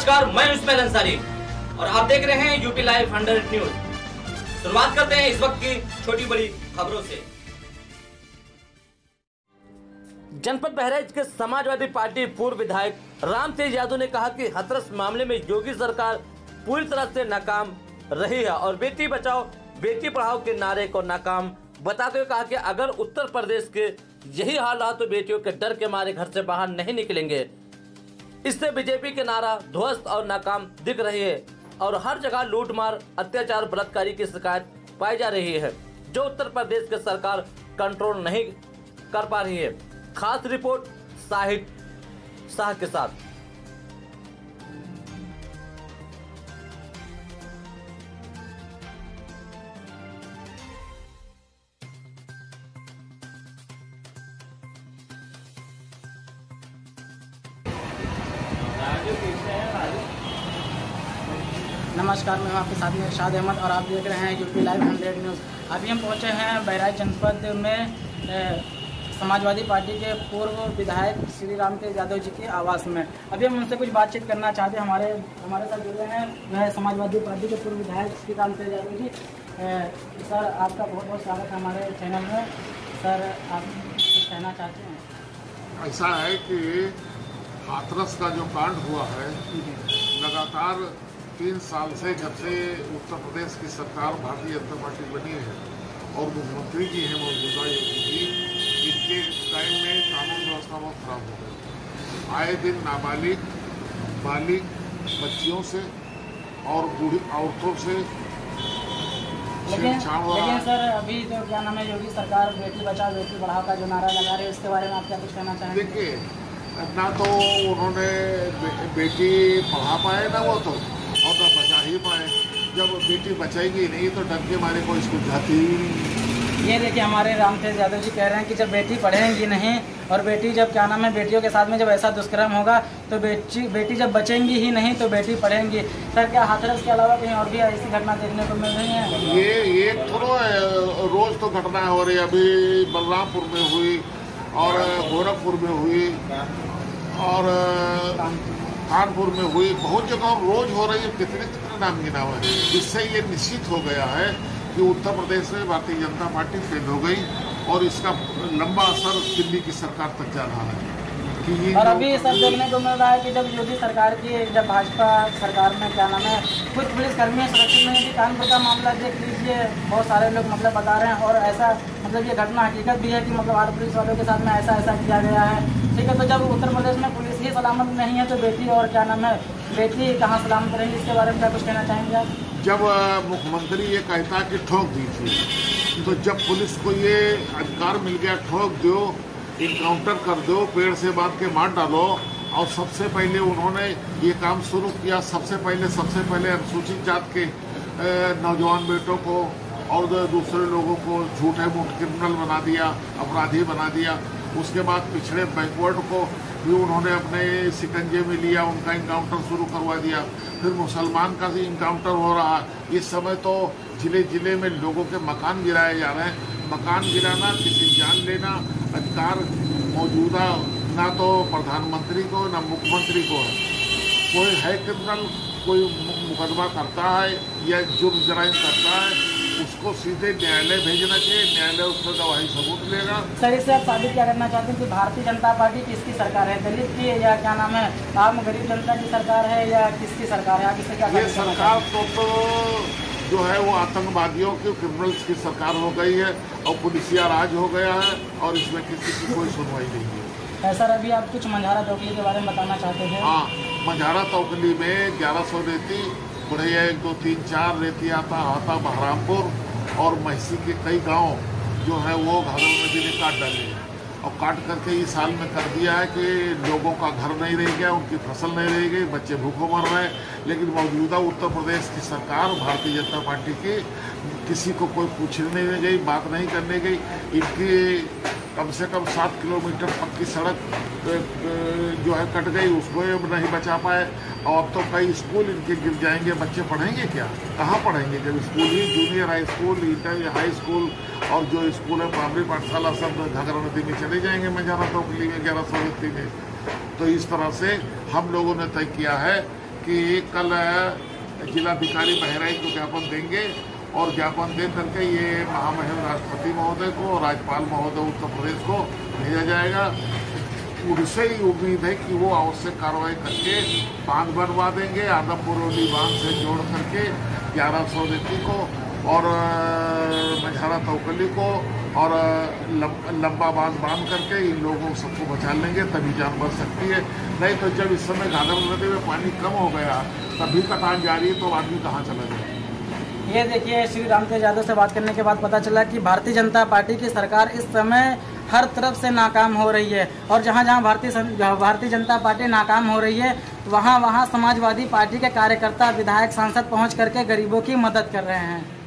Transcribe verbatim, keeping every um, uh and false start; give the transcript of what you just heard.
नमस्कार, मैं उस्मान अंसारी और आप देख रहे हैं यूपी लाइव हंड्रेड न्यूज। शुरुआत करते हैं इस वक्त की छोटी बड़ी खबरों से। जनपद बहराइच के समाजवादी पार्टी पूर्व विधायक राम तेज यादव ने कहा कि हाथरस मामले में योगी सरकार पूरी तरह से नाकाम रही है और बेटी बचाओ बेटी पढ़ाओ के नारे को नाकाम बताते हुए कहा कि अगर उत्तर प्रदेश के यही हाल रहा तो बेटियों के डर के मारे घर से बाहर नहीं निकलेंगे। इससे बीजेपी के नारा ध्वस्त और नाकाम दिख रही है और हर जगह लूटमार अत्याचार बलात्कारी की शिकायत पाई जा रही है जो उत्तर प्रदेश की सरकार कंट्रोल नहीं कर पा रही है। खास रिपोर्ट साहिद शाह के साथ। नमस्कार, मैं हूं आपके साथ में इरशाद अहमद और आप देख रहे हैं यूपी लाइव हंड्रेड न्यूज़। अभी हम पहुंचे हैं बहराइच जनपद में ए, समाजवादी पार्टी के पूर्व विधायक श्री राम तेज यादव जी के आवास में। अभी हम उनसे कुछ बातचीत करना चाहते हैं। हमारे हमारे साथ जुड़े हैं वह समाजवादी पार्टी के पूर्व विधायक श्री राम तेज यादव जी। ए, सर, आपका बहुत बहुत स्वागत है हमारे चैनल में। सर, आप कुछ कहना चाहते हैं? ऐसा है कि हाथरस का जो कांड हुआ है, लगातार तीन साल से जब से उत्तर प्रदेश की सरकार भारतीय जनता पार्टी बनी है और मुख्यमंत्री जी हैं मौजूदा योगी जी, इनके टाइम में कानून व्यवस्था बहुत खराब हो गई। आए दिन नाबालिग बालिग बच्चियों से और बूढ़ी औरतों से लेकिन लेकिन सर, अभी जो क्या नाम है योगी सरकार बेटी बचाओ बेटी पढ़ाओ का जो नारा लगा रही है, इसके बारे में आप क्या कुछ कहना चाहेंगे? देखिए, ना तो उन्होंने बे, बेटी पढ़ा पाए ना वो तो और ना बचा ही पाए। जब बेटी बचाएगी नहीं तो डर के मारे कोई स्कूल जाती ही नहीं। ये देखिए, हमारे राम तेज यादव जी कह रहे हैं कि जब बेटी पढ़ेंगी नहीं और बेटी जब क्या नाम है बेटियों के साथ में जब ऐसा दुष्कर्म होगा तो बेटी बेटी जब बचेंगी ही नहीं तो बेटी पढ़ेंगी। सर, क्या हाथरस के अलावा कहीं और भी ऐसी घटना देखने को मिल रही है? ये ये थोड़ा रोज तो घटना हो रही है। अभी बलरामपुर में हुई और गोरखपुर में हुई और कानपुर में हुई, बहुत जगह रोज हो रही है। कितने कितने नाम गिनाव है। इससे ये निश्चित हो गया है कि उत्तर प्रदेश में भारतीय जनता पार्टी फेल हो गई और इसका लंबा असर दिल्ली की सरकार तक जा रहा है। कि और अभी सब देखने को मिल रहा है कि जब योगी सरकार की जब भाजपा सरकार में क्या नाम है कुछ पुलिसकर्मी सुरक्षित नहीं थी। कानपुर का मामला देख लीजिए, बहुत सारे लोग मतलब बता रहे हैं और ऐसा मतलब ये घटना हकीकत भी है कि मतलब आठ पुलिस वालों के साथ में ऐसा ऐसा किया गया है। ठीक है, तो जब उत्तर प्रदेश में पुलिस ही सलामत नहीं है तो बेटी और क्या नाम है बेटी कहाँ सलामत रहेगी? इसके बारे में क्या कुछ कहना चाहेंगे आप? जब मुख्यमंत्री ये कहता कि ठोक दी थी, तो जब पुलिस को ये अधिकार मिल गया ठोक दो, इनकाउंटर कर दो, पेड़ से बांध के मार डालो, और सबसे पहले उन्होंने ये काम शुरू किया। सबसे पहले सबसे पहले अनुसूचित जात के नौजवान बेटों को और दूसरे लोगों को झूठे मूठ क्रिमिनल बना दिया, अपराधी बना दिया। उसके बाद पिछड़े बैकवर्ड को भी उन्होंने अपने शिकंजे में लिया, उनका इनकाउंटर शुरू करवा दिया। फिर मुसलमान का भी इनकाउंटर हो रहा है। इस समय तो जिले जिले में लोगों के मकान गिराए जा रहे हैं। मकान गिराना, किसी जान लेना अधिकार मौजूदा ना तो प्रधानमंत्री को ना मुख्यमंत्री को है। कोई है क्रिमिनल, कोई मुकदमा करता है या जुर्म जराइम करता है, उसको सीधे न्यायालय भेजना चाहिए। न्यायालय उसको गवाही सबूत लेगा। सर, इससे आप साबित क्या करना चाहते हैं कि भारतीय जनता पार्टी किसकी सरकार है? दलित की या क्या नाम है आम गरीब जनता की सरकार है या किसकी सरकार है? आप इससे क्या? ये सरकार तो, तो जो है वो आतंकवादियों की, क्रिमिनल्स की सरकार हो गई है और पुलिसिया राज हो गया है और इसमें किसी की कोई सुनवाई नहीं है। सर, अभी आप कुछ मंझारा तोकली के बारे में बताना चाहते थे? हाँ, मंझारा तोकली में ग्यारह सौ रेती, बढ़िया एक दो तीन चार रेती आता आता बहरामपुर और महसी के कई गांव जो है वो घाघरा नदी ने काट डाले हैं और काट करके इस साल में कर दिया है कि लोगों का घर नहीं रह गया, उनकी फसल नहीं रह गई, बच्चे भूखों मर रहे हैं। लेकिन मौजूदा उत्तर प्रदेश की सरकार भारतीय जनता पार्टी की किसी को कोई पूछने नहीं गई, बात नहीं करने गई। इनकी कम से कम सात किलोमीटर पक्की सड़क जो है कट गई, उसको नहीं बचा पाए। और अब तो कई स्कूल इनके गिर जाएंगे, बच्चे पढ़ेंगे क्या? कहाँ पढ़ेंगे जब स्कूल ही junior high school, inter high school और जो स्कूल है प्राइमरी पाठशाला सब घाघरा नदी में चले जाएंगे मंझारा तोकली में ग्यारह सौ व्यक्ति में। तो इस तरह से हम लोगों ने तय किया है कि कल जिलाधिकारी बहराइच को ज्ञापन देंगे और ज्ञापन दे करके ये महामहिम राष्ट्रपति महोदय को और राज्यपाल महोदय उत्तर प्रदेश को भेजा जाएगा। उनसे ही उम्मीद है कि वो आवश्यक कार्रवाई करके बांध बनवा देंगे, आदमपुरौली बांध से जोड़ करके ग्यारह सौ रेती को और मझारा तौकली को और लंबा बांध बांध करके इन लोगों सबको बचा लेंगे, तभी जान बच सकती है। नहीं तो जब इस समय घाघरा नदी में पानी कम हो गया तभी कटान जारी है तो आदमी कहाँ चला जाए। ये देखिए, श्री रामतेज यादव से बात करने के बाद पता चला कि भारतीय जनता पार्टी की सरकार इस समय हर तरफ से नाकाम हो रही है और जहां जहां भारतीय भारतीय जनता पार्टी नाकाम हो रही है वहां वहां समाजवादी पार्टी के कार्यकर्ता, विधायक, सांसद पहुंच करके गरीबों की मदद कर रहे हैं।